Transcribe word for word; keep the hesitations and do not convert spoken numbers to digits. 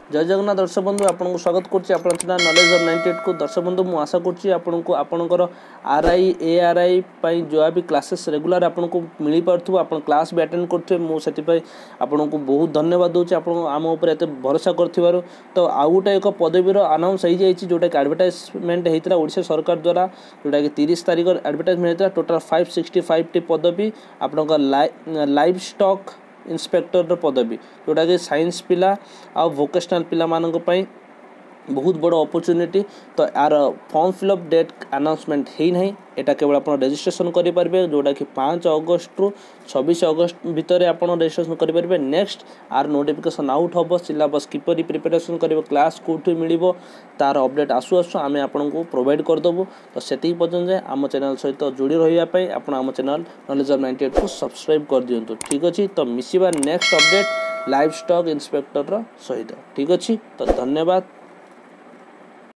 जय जगन्नाथ दर्शक बंधु आपको स्वागत करुच्ची नॉलेज ऑफ नाइंटी एट को। दर्शक बंधु मुझे आशा करुच्ची आपको आपणकर आर आई ए आर आई जो भी क्लासेस रेगुलर आपको मिल पार्थो आप क्लास भी अटेंड करते मुझे आपको बहुत धन्यवाद दूसरी आप आम उपर एत भरोसा कर। तो आउ गोटे एक पदवीर अनाउंस हो जाए जोटा कि एडवर्टाइजमेंट होता ओडिशा सरकार द्वारा जोटा कि तीस तारीख एडवर्टाइजमेंट होता टोटाल फाइव सिक्सटी फाइव टी पदवी आपणकर लाइव स्टॉक इंस्पेक्टर पदवी जोटा कि साइंस पिला आ वोकेशनल पिला मानक पई बहुत बड़ अपॉर्चुनिटी। तो यार फॉर्म फिलअप डेट अनाउंसमेंट है ना एटा केवल आप रजिस्ट्रेशन करेंगे जोटा कि पाँच अगस्त रु छब्बीस अगस्त भितर आप रजिस्ट्रेशन करेंगे। नेक्स्ट आर नोटिफिकेशन आउट हम सिलेबस किपरि प्रिपरेशन करेंगे क्लास कौटू मिल तार अपडेट आसु आसु आम आपको प्रोवाइड करदेबू। तो से पर्यटन जाए आम चैनल सहित जोड़ी रही आप आम channel knowledge of ninety eight को सब्सक्राइब कर दिंतु। ठीक अच्छे तो मिसिबा next update livestock inspector सहित। ठीक अच्छे तो धन्यवाद।